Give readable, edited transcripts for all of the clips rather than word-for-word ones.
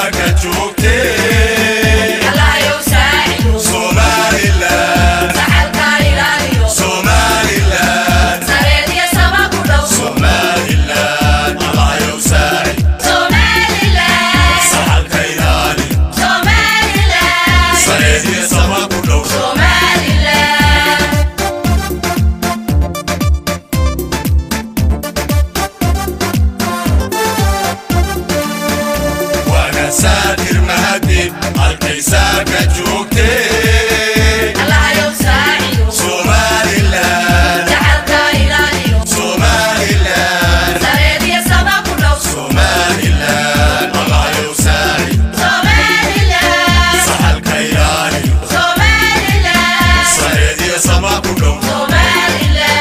ساتر مهدب الكيساك جوكتي الله يساعده صومالي لا جعلك إلهي صومالي لا سريدي السما كله صومالي لا الله يساعد صومالي لا سحل كياني صومالي لا سريدي السما كله صومالي لا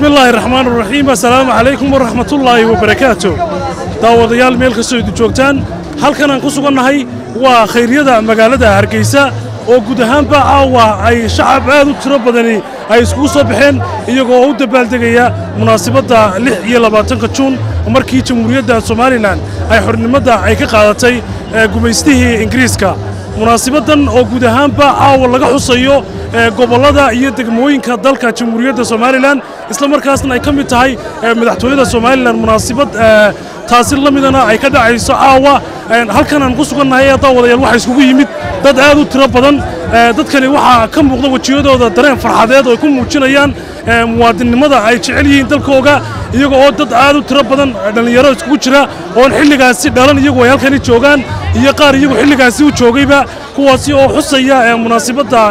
بسم الله الرحمن الرحيم السلام عليكم ورحمة الله وبركاته داوديال ميل كسو joogtaan halkan aan ku sugannahay waa khayriyaha magaalada Hargeysa oo guud ahaanba caawa ay shacab aad u tiro badani ay isku soo baxeen iyagoo u dabaaldegaya munaasabadda 26 Juun markii Jamhuuriyadda Soomaaliland ay xornimada ay ka qaadatay gumaystihii Ingiriiska munaasabadan oo guud ahaanba caawa laga xusayo gobolada iyo degmooyinka dalka Jamhuuriyadda Soomaaliland isla markaasna ay ka mid tahay madaxtooyada Soomaaliland munaasabad taasi lamidana ay ka dhacayso caawa halkan aan ku sugannahay daawadayaal waxa isugu yimid dad aad u tiro badan dadkani waxa ka muuqda wajiyadooda dareen farxadeed oo ay ku muujinayaan muwaadinimada ay jecel yihiin dalkooga iyaga oo dad aad u tiro badan dhalinyaro isku jira oo xilligaasi dhalan iyagu ay halkan joogaan iyo qaar iyagu xilligaasi u joogayba kuwaasi oo xusaya munaasabadda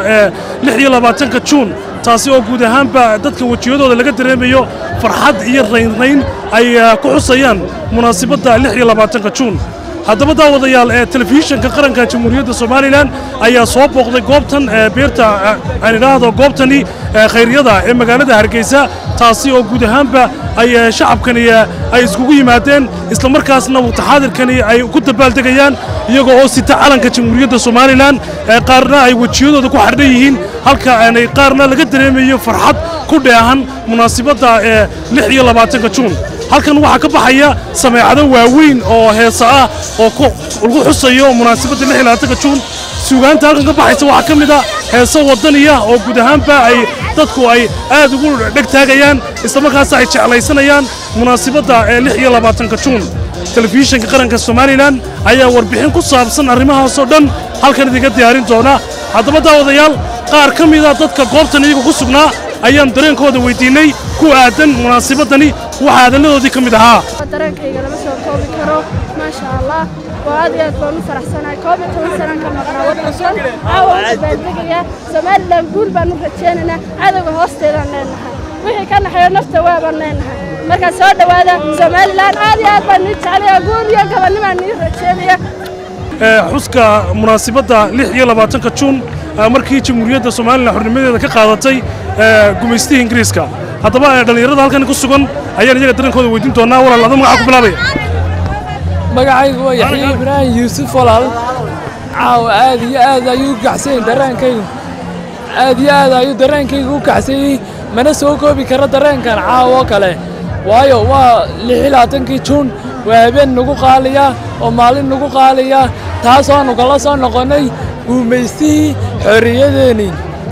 26 Juun taasi oo guud ahaanba dadka wajiyadooda laga dareemayo farxad iyo rayn ay ku xusayaan munaasabadda 26 Juun haddaba daawadayaal telefishinka qaranka Jamhuuriyadda Soomaaliland ayaa soo booqday goobtan beerta aan iraahdo goobtani khayriyada ee magaalada Hargeysa taasi oo guud ahaanba ay shacabkani ay iskugu yimaadeen isla markaasna mutaxaadirkani ay ku dabaaldegayaan iyagoo oo sita calanka Jamhuuriyadda Soomaaliland qaarna ay wajiyadooda ku xardhan yihiin halka ay qaarna laga dareemayo farxad ku dheehan munaasabadda 26 Juun halkan waxa ka baxaya sameecado waaweyn oo heesa ah oo lagu xusayo munaasabadda 26 Juun suugaanta halkan ka baxaysa waxa kamid ah heeso wadaniya oo guud ahaanba ay dadku ay aad ugu dhagtaagayaan isla markaas ay jeclaysanayaan munaasabadda 26 Juun telefishinka qaranka Soomaaliland ayaa warbixin ku saabsan arrimahaas oo dhan halkan idinka diyaarin doona haddaba daawadayaal qaar kamid ah dadka goobtan iyagu ku sugnaa ayaan dareenkooda weydiinay ku aadan munaasabadani waxa hadaladoodii kamid ahaa dareenkayga lama soo koobi karo ma sha Allah waad aad baan u faraxsanahay koob 10 sano ka maqnaa wadankan caawa baaldegaya Soomaaliland guul baan u rajaynaynaa cadawga hoosteeda leenahay wixii ka naxay nafta waa baan leenahay marka soo dhawaada Soomaaliland aad baan u jecelahay guul iyo gabanimo aan rajaynaya xuska munaasabadda 26 Juun markii Jamhuuriyadda Soomaaliland xornimadeeda ka qaadatay gumaystihii Ingiriiska haddaba dhalinyarada halkan ku sugan ayaan iyaga dareenkooda weydiin doonaa walaal adoo magaca ku bilaabay magacaygu waa Yaxya Ibrahim Yuusuf walaal caaw aad iyo aad ayuu gacsay dareenkaygu aad iyo aad ayuu dareenkaygu u gacsay mana soo koobi karo dareenkan caaw oo kale waayo waa 26 Juun waa habeen nagu qaaliya oo maalin nagu qaaliya taas oo nagu kala soo noqonay gumaystihii xorriyadeeni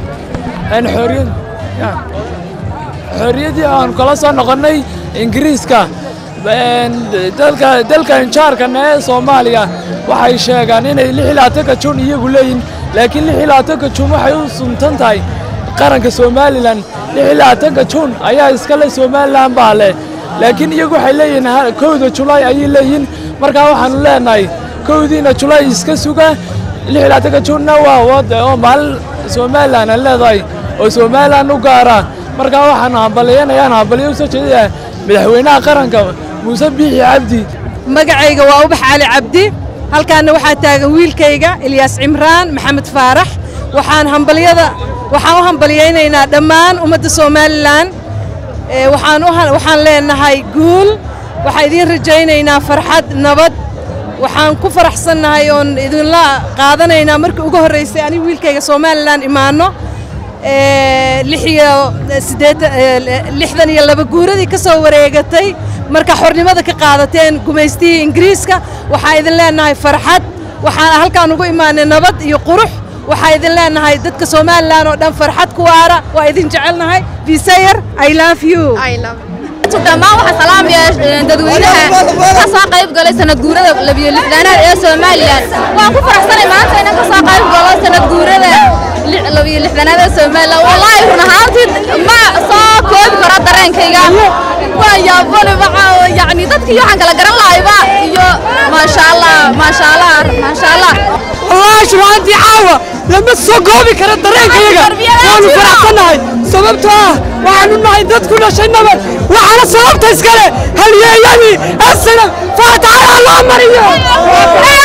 xorriyadii aan kala soo noqonay Ingiriiska dalka injaarkan ee Soomaaliya waxay sheegaan inay 26 Juun iyagu leeyihiin laakiin 26 Juun waxay u suntan tahay qaranka Soomaaliland 26 Juun ayaa iska leh Soomaaliland baa leh laakiin iyagu waxay leeyihiin 1 July ayay leeyihiin marka waxaan leenahay 1 July iska suga 26 Juunna waa oo maalin Soomaaliland leedahay oo Soomaaliland u gaara marka waxaan hambalyo soo jeedaya madaxweynaha qaranka Muuse Biixi Cabdi magacayga waa Ubax Cali Cabdi halkaana waxa taagan wiilkayga Ilyas Cimraan Maxamed Faarax waxaan u hambalyeynaa dhammaan ummadda Soomaaliland waxaan leenahay guul waxa idin rajaynaynaa farxad nabad waxaan ku faraxsanahay oo idinla qaadanaynaa markii ugu horeysay aniga wiilkayga Soomaaliland imaano 62 guuradii ka soo wareegatay marka xornimada ka qaadateen gumaystihii Ingiriiska waxa idin leenahay farxad waxaan halkaan ugu imaanay nabad iyo qurux waxa idin leenahay dadka Soomaaliland oo dhan farxad ku waara waa idin jecelnahay Bisayr I love you dhammaan waxa salaam yeeshay dadweynaha ka soo qayb galay sanad guurada 26aad ee Soomaaliland waan ku faraxsanahay maanta inaan ka soo qayb galo sanad guurada 26aad ee Soomaaliland wallahi run ahaantii ma soo koobi karo dareenkayga waan yaabana waxa yani dadkii waxaan kala garan lahaayba iyo ma sha Allah والله شرانتي عاوة لما تسوقوبي كانت درينكيغا وانو فرحسناهي سببتها وحانو نهي داد كنا شي نبر وحانا سببتا اسكالي هل يأياني السلام فتعالى الله مريو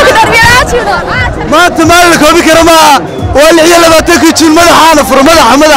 ما انت مالك وبي كرما والعيال لما تكي تشيل مدحانا فر مدحا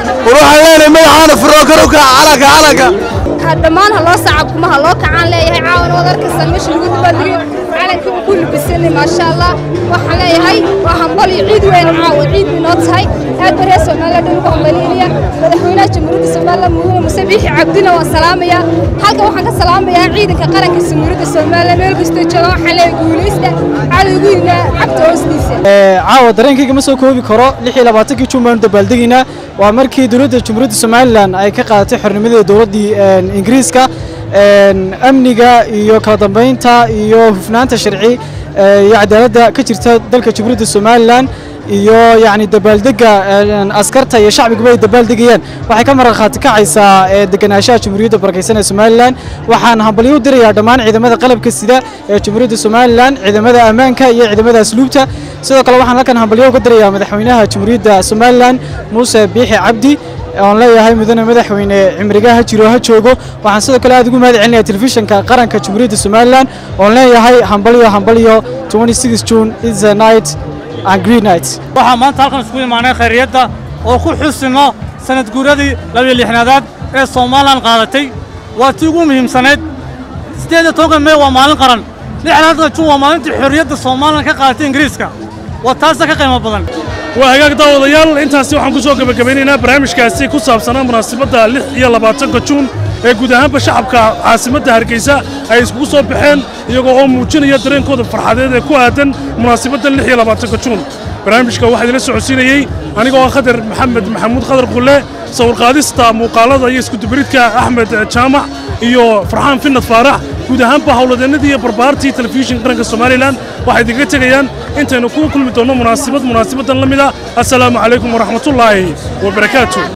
وروح علينا مدحنا في الروكروكا علقة dhammaan haloo sacabkuma haloo kacaan leeyahay caawan wadarkasta meesha lagu dabaaldegayo calanka uu ku labisanay maasha Allah waxaan leeyahay waa hambal iyo ciid weyn caawan ciid inoo tahay aad bari Soomaaliya dhan ku hambaliyay madaxweynaha jamhuuriyadda Soomaaliya mudane Muuse Biixi Cabdina waa salaamaya halka waxaan ka salaamayaa ciidanka qaranka jamhuuriyadda Soomaaliya meel kasta jooga waxaan leeyahay guuleysta cadowgiina cabta hoostiisa caawa dareenkayga ma soo koobi karo 26 Juun baan dabaaldegaynaa waa markii dawladda jamhuuriyadda Soomaaliland ay ka qaadatay xornimadii dawladda Ingiriiska amniga iyo kala dambeynta iyo hufnaanta sharci iyo cadaaladda ka jirta dalka jamhuuriyadda Soomaaliland iyo yaani dabaaldega askarta iyo shacbiga ay dabaaldegayaan waxay ka marqaati kacaysaa deganaanshaha jamhuuriyadda barakeysan ee Soomaaliland waxaan hambalyo u dirayaa dhammaan ciidamada qalabka sida ee jamhuuriyadda Soomaaliland ciidamada ammaanka iyo ciidamada asluubta sidoo kale waxaan halkan hambalyo uga dirayaa madaxweynaha jamhuuriyadda Soomaaliland Muuse Biixi Cabdi oo leeyahay mudane madaxweyne cimrigaha jiro ha joogo waxaan sidoo kale aad ugu mahad celinayaa telefishinka qaranka jamhuuriyadda Soomaaliland oo leeyahay hambalyo 26 June is a night and green night waxaan maanta halkan isku imaanay khayriyada oo ku xusino sanad guuradii 26aad ee Soomaaliland qaadatay waa tii ugu muhiimsaneed 18 May waa maalin qaran 26 June waa maalintii xorriyadda Soomaaliland ka qaadatay Ingiriiska waa taas ka qiimo badan وهاجاك داوديال intaasi waxaan ku soo gabagabaynaynaa barnaamijkaasi ku saabsanaa munaasabadda 26 Juun ee guud ahaan shacabka caasimadda Hargeysa ay isku soo baxeen iyagoo oo muujinaya dareenkooda farxadeed ee ku aadan munaasabadda 26 Juun barnaamijka waxa idin socodsiinayay anigoo Khadar Maxamuud Khadar Qulle sawir qaadista muuqaalada iyo isku dubaridka Axmed Jaamac iyo Farxaan Finnad Faarax guud ahaan hawladeennadii iyo barbaartii telefishinka qaranka Soomaaliland waxay idinka tagayaan intaynu ku kulmi doono munaasabadan la mid ah assalaamu calaykum waraxmatullaahi wabarakaatuh